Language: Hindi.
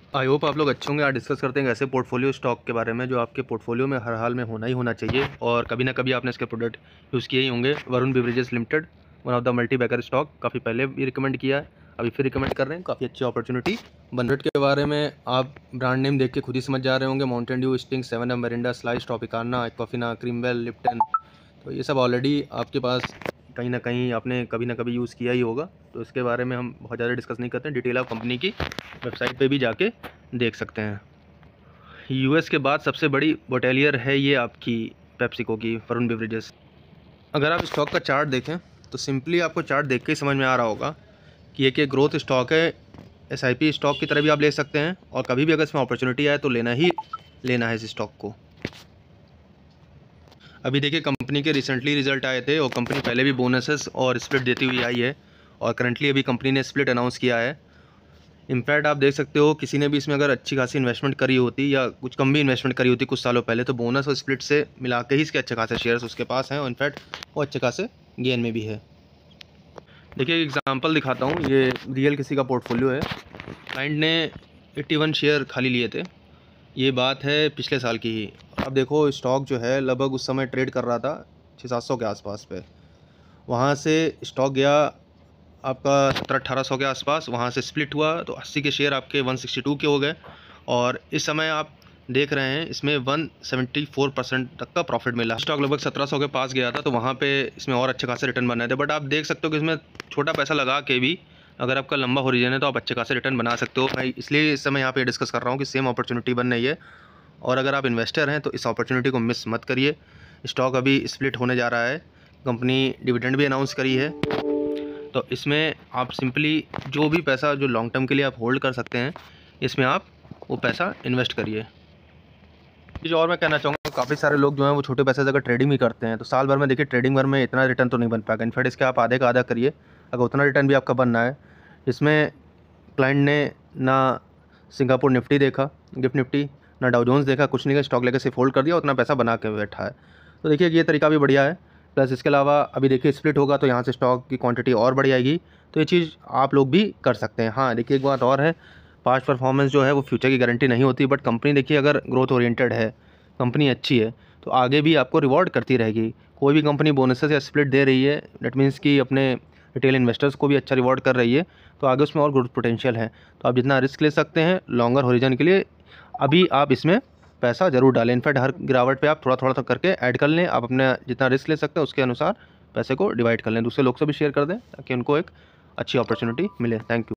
आई होप आप लोग अच्छे होंगे। आज डिस्कस करते हैं ऐसे पोर्टफोलियो स्टॉक के बारे में जो आपके पोर्टफोलियो में हर हाल में होना ही होना चाहिए और कभी ना कभी आपने इसके प्रोडक्ट यूज़ किए ही होंगे। Varun beverages limited, one of the multi bagger stock, काफ़ी पहले भी रिकमेंड किया है, अभी फिर रिकमेंड कर रहे हैं। काफ़ी अच्छी अपॉर्चुनिटी बन रही के बारे में आप ब्रांड नेम देख के खुद ही समझ जा रहे होंगे। Mountain Dew, Sting, 7 up, Mirinda, Slice, Tropicana, Aquafina, Creamwell, Lipton, तो ये सब ऑलरेडी आपके पास कहीं ना कहीं आपने कभी ना कभी यूज़ किया ही होगा। तो इसके बारे में हम बहुत ज़्यादा डिस्कस नहीं करते हैं, डिटेल आप कंपनी की वेबसाइट पे भी जाके देख सकते हैं। यूएस के बाद सबसे बड़ी बोटेलियर है ये आपकी पेप्सिको की, वरुण बेवरेजेस। अगर आप स्टॉक का चार्ट देखें तो सिंपली आपको चार्ट देख के ही समझ में आ रहा होगा कि एक ग्रोथ स्टॉक है। एसआईपी स्टॉक की तरह भी आप ले सकते हैं और कभी भी अगर इसमें अपॉर्चुनिटी आए तो लेना ही लेना है इस स्टॉक को। अभी देखिए कंपनी के रिसेंटली रिजल्ट आए थे और कंपनी पहले भी बोनसेस और स्प्लिट देती हुई आई है और करंटली अभी कंपनी ने स्प्लिट अनाउंस किया है। इनफैक्ट आप देख सकते हो किसी ने भी इसमें अगर अच्छी खासी इन्वेस्टमेंट करी होती या कुछ कम भी इन्वेस्टमेंट करी होती कुछ सालों पहले, तो बोनस और स्प्लिट से मिला के ही इसके अच्छे खासे शेयर्स उसके पास हैं और इनफैक्ट वो अच्छे खासे गेन में भी है। देखिए एग्जांपल दिखाता हूँ, ये रियल किसी का पोर्टफोलियो है। क्लाइंट ने 81 शेयर खाली लिए थे, ये बात है पिछले साल की ही। अब देखो स्टॉक जो है लगभग उस समय ट्रेड कर रहा था 600-700 के आसपास पे, वहाँ से स्टॉक गया आपका 1700-1800 के आसपास, वहाँ से स्प्लिट हुआ तो 80 के शेयर आपके 162 के हो गए और इस समय आप देख रहे हैं इसमें 174% तक का प्रॉफिट मिला। स्टॉक लगभग 1700 के पास गया था तो वहाँ पे इसमें और अच्छे खासे रिटर्न बन रहे थे। बट आप देख सकते हो कि इसमें छोटा पैसा लगा के भी अगर आपका लंबा होरिजन है तो आप अच्छे खासे रिटर्न बना सकते हो। मैं इसलिए इस समय यहाँ पे डिस्कस कर रहा हूँ कि सेम अपॉर्चुनिटी बन रही है और अगर आप इन्वेस्टर हैं तो इस अपॉर्चुनिटी को मिस मत करिए। स्टॉक अभी स्प्लिट होने जा रहा है, कंपनी डिविडेंड भी अनाउंस करी है, तो इसमें आप सिंपली जो भी पैसा जो लॉन्ग टर्म के लिए आप होल्ड कर सकते हैं इसमें आप वो पैसा इन्वेस्ट करिए। जो और मैं कहना चाहूँगा, काफ़ी सारे लोग जो हैं वो छोटे पैसे से अगर ट्रेडिंग भी करते हैं तो साल भर में देखिए ट्रेडिंग भर में इतना रिटर्न तो नहीं बन पाएगा। इनफैक्ट इसके आप आधे का आधा करिए अगर उतना रिटर्न भी आपका बनना है। इसमें क्लाइंट ने ना सिंगापुर निफ्टी देखा, गिफ्ट निफ्टी, ना डाउ जोन्स देखा, कुछ नहीं का स्टॉक लेकर सिर्फ होल्ड कर दिया, उतना पैसा बना के बैठा है। तो देखिए ये तरीका भी बढ़िया है। प्लस इसके अलावा अभी देखिए स्प्लिट होगा तो यहाँ से स्टॉक की क्वांटिटी और बढ़ जाएगी, तो ये चीज़ आप लोग भी कर सकते हैं। हाँ देखिए एक बात और है, पास्ट परफॉर्मेंस जो है वो फ्यूचर की गारंटी नहीं होती, बट कंपनी देखिए अगर ग्रोथ ओरिएंटेड है, कंपनी अच्छी है तो आगे भी आपको रिवॉर्ड करती रहेगी। कोई भी कंपनी बोनसेस या स्प्लिट दे रही है, डेट मीन्स कि अपने रिटेल इन्वेस्टर्स को भी अच्छा रिवॉर्ड कर रही है, तो आगे उसमें और ग्रोथ पोटेंशियल है। तो आप जितना रिस्क ले सकते हैं लॉन्गर होरिजन के लिए, अभी आप इसमें पैसा ज़रूर डालें। इनफैक्ट हर गिरावट पे आप थोड़ा थोड़ा करके ऐड कर लें। आप अपने जितना रिस्क ले सकते हैं उसके अनुसार पैसे को डिवाइड कर लें, दूसरे लोग से भी शेयर कर दें ताकि उनको एक अच्छी अपॉर्चुनिटी मिले। Thank you.